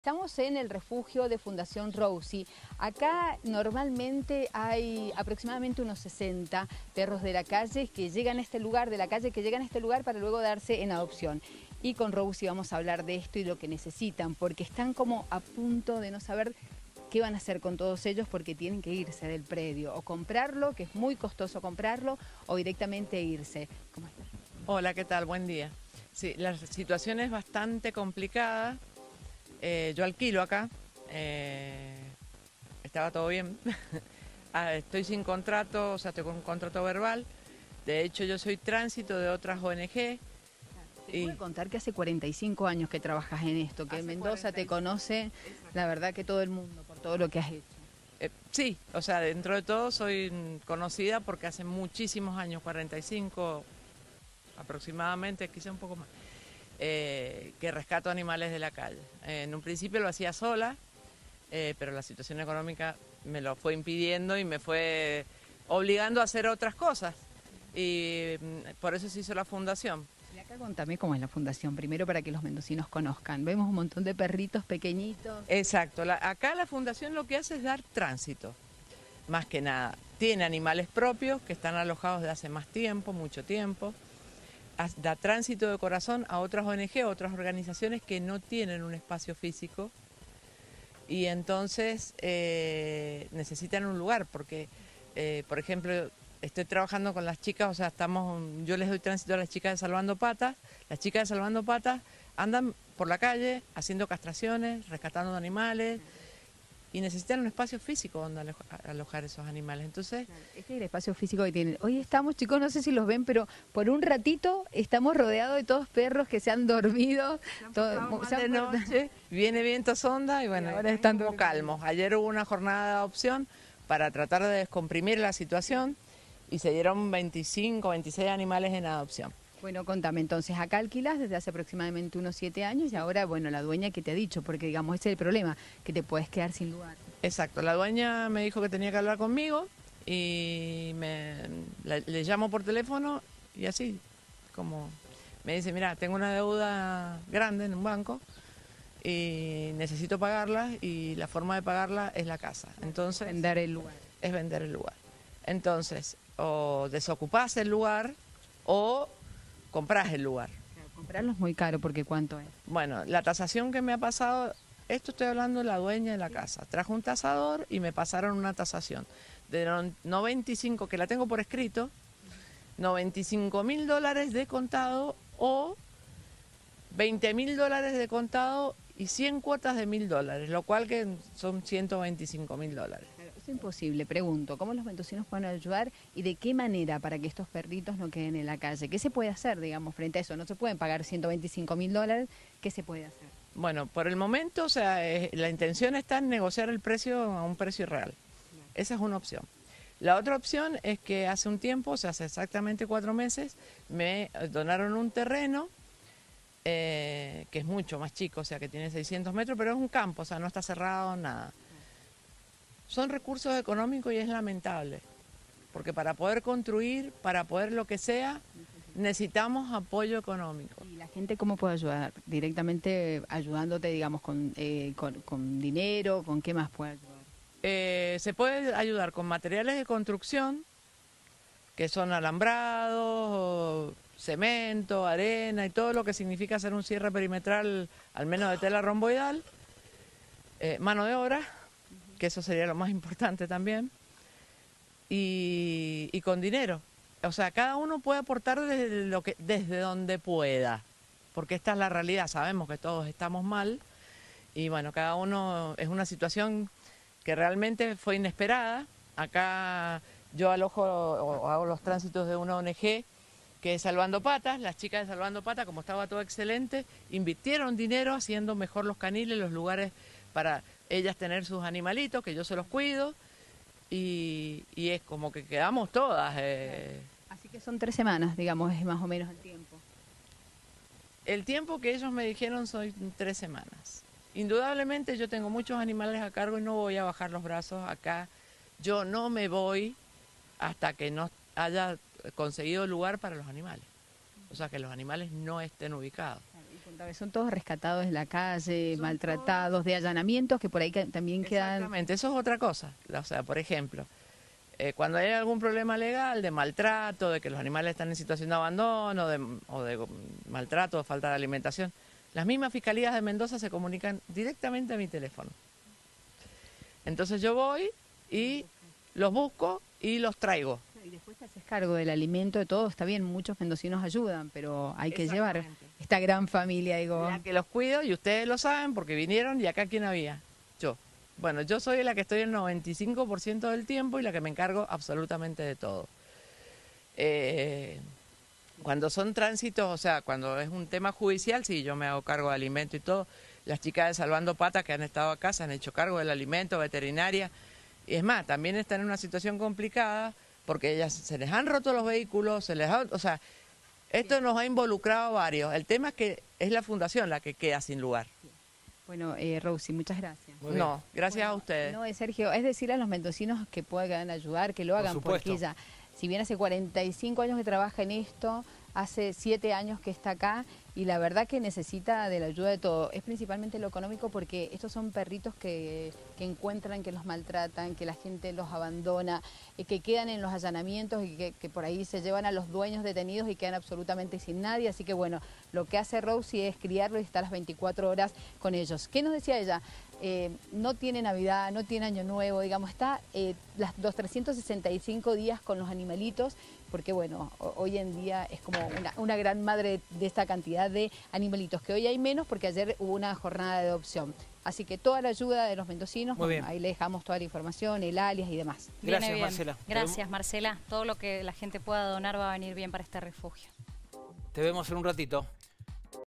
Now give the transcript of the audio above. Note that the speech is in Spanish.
Estamos en el refugio de Fundación Rosie. Acá normalmente hay aproximadamente unos 60 perros de la calle que llegan a este lugar, para luego darse en adopción. Y con Rosie vamos a hablar de esto y lo que necesitan, porque están como a punto de no saber qué van a hacer con todos ellos porque tienen que irse del predio o comprarlo, que es muy costoso comprarlo, o directamente irse. ¿Cómo están? Hola, ¿qué tal? Buen día. Sí, la situación es bastante complicada. Yo alquilo acá, estaba todo bien. Estoy sin contrato, o sea, estoy con un contrato verbal. De hecho, yo soy tránsito de otras ONG. Te puedo contar que hace 45 años que trabajas en esto, que en Mendoza te conoce, la verdad que todo el mundo, por todo lo que has hecho. Sí, o sea, dentro de todo soy conocida porque hace muchísimos años, 45 aproximadamente, quizá un poco más, que rescato animales de la calle. En un principio lo hacía sola, pero la situación económica me lo fue impidiendo y me fue obligando a hacer otras cosas. Y por eso se hizo la fundación. Y acá contame cómo es la fundación, primero para que los mendocinos conozcan. Vemos un montón de perritos pequeñitos. Exacto, acá la fundación lo que hace es dar tránsito, más que nada. Tiene animales propios que están alojados de hace más tiempo, mucho tiempo. Da tránsito de corazón a otras ONG, a otras organizaciones que no tienen un espacio físico y entonces necesitan un lugar porque, por ejemplo, estoy trabajando con las chicas, o sea, yo les doy tránsito a las chicas de Salvando Patas. Las chicas de Salvando Patas andan por la calle haciendo castraciones, rescatando animales y necesitan un espacio físico donde alojar esos animales. Entonces, Este es el espacio físico que tienen. Hoy estamos, chicos, no sé si los ven, pero por un ratito estamos rodeados de todos perros que se han dormido. de noche, viene viento sonda y bueno, ahora están como calmos. Ayer hubo una jornada de adopción para tratar de descomprimir la situación y se dieron 25, 26 animales en adopción. Bueno, contame, entonces, acá alquilas desde hace aproximadamente unos 7 años y ahora, bueno, la dueña que te ha dicho, porque digamos, ese es el problema, que te puedes quedar sin lugar. Exacto, la dueña me dijo que tenía que hablar conmigo y le llamo por teléfono y así, como me dice, mira, tengo una deuda grande en un banco y necesito pagarla y la forma de pagarla es la casa. Entonces, Vender el lugar. es vender el lugar. Entonces, o desocupás el lugar o comprás el lugar. Claro, comprarlo es muy caro porque ¿cuánto es? Bueno, la tasación que me ha pasado, esto estoy hablando de la dueña de la casa. Trajo un tasador y me pasaron una tasación de 95, que la tengo por escrito, $95.000 de contado o $20.000 de contado y 100 cuotas de $1.000, lo cual que son $125.000. Claro, es imposible, pregunto, ¿cómo los mendocinos pueden ayudar y de qué manera para que estos perritos no queden en la calle? ¿Qué se puede hacer, digamos, frente a eso? No se pueden pagar $125.000, ¿qué se puede hacer? Bueno, por el momento, o sea, la intención está en negociar el precio a un precio real. Esa es una opción. La otra opción es que hace un tiempo, o sea, hace exactamente 4 meses, me donaron un terreno que es mucho más chico, o sea, que tiene 600 metros, pero es un campo, o sea, no está cerrado, nada. Son recursos económicos y es lamentable, porque para poder construir, para poder lo que sea, necesitamos apoyo económico. ¿Y la gente cómo puede ayudar? Directamente ayudándote, digamos, con dinero, ¿con qué más puede ayudar? Se puede ayudar con materiales de construcción, que son alambrados, cemento, arena y todo lo que significa hacer un cierre perimetral, al menos de tela romboidal, mano de obra, que eso sería lo más importante también, y con dinero. O sea, cada uno puede aportar desde donde pueda, porque esta es la realidad, sabemos que todos estamos mal, y bueno, cada uno es una situación que realmente fue inesperada. Acá yo alojo o hago los tránsitos de una ONG que es Salvando Patas. Las chicas de Salvando Patas, como estaba todo excelente, invirtieron dinero haciendo mejor los caniles, los lugares para ellas tener sus animalitos, que yo se los cuido, y es como que quedamos todas. Así que son 3 semanas, digamos, es más o menos el tiempo. El tiempo que ellos me dijeron son 3 semanas. Indudablemente yo tengo muchos animales a cargo y no voy a bajar los brazos acá. Yo no me voy hasta que no haya conseguido lugar para los animales. O sea, que los animales no estén ubicados. Otra vez, son todos rescatados de la calle, maltratados, de allanamientos que por ahí también quedan... Exactamente, eso es otra cosa. O sea, por ejemplo, cuando hay algún problema legal de maltrato, de que los animales están en situación de abandono, o de maltrato, de falta de alimentación, las mismas fiscalías de Mendoza se comunican directamente a mi teléfono. Entonces yo voy y los busco y los traigo. Y después te haces cargo del alimento, de todo, está bien, muchos mendocinos ayudan, pero hay que llevar esta gran familia, digo. La que los cuido, y ustedes lo saben porque vinieron, y acá ¿quién había? Yo. Bueno, yo soy la que estoy el 95% del tiempo y la que me encargo absolutamente de todo. Cuando son tránsitos, o sea, cuando es un tema judicial, sí, yo me hago cargo de alimento y todo. Las chicas de Salvando Patas que han estado acá se han hecho cargo del alimento, veterinaria. Y es más, también están en una situación complicada porque ellas se les han roto los vehículos, o sea, esto nos ha involucrado a varios. El tema es que es la fundación la que queda sin lugar. Bueno, Rosy, muchas gracias. No, gracias a ustedes. No, Sergio, es decir a los mendocinos que puedan ayudar, que lo hagan, porque ella, si bien hace 45 años que trabaja en esto, hace 7 años que está acá y la verdad que necesita de la ayuda de todo. Es principalmente lo económico porque estos son perritos que encuentran, que los maltratan, que la gente los abandona, que quedan en los allanamientos y que por ahí se llevan a los dueños detenidos y quedan absolutamente sin nadie. Así que bueno, lo que hace Rosy es criarlos y estar las 24 horas con ellos. ¿Qué nos decía ella? No tiene Navidad, no tiene Año Nuevo, digamos, está los 365 días con los animalitos, porque bueno, hoy en día es como una gran madre de esta cantidad de animalitos, que hoy hay menos porque ayer hubo una jornada de adopción. Así que toda la ayuda de los mendocinos, bueno, ahí le dejamos toda la información, el alias y demás. Gracias, Marcela. Gracias, Marcela. Todo lo que la gente pueda donar va a venir bien para este refugio. Te vemos en un ratito.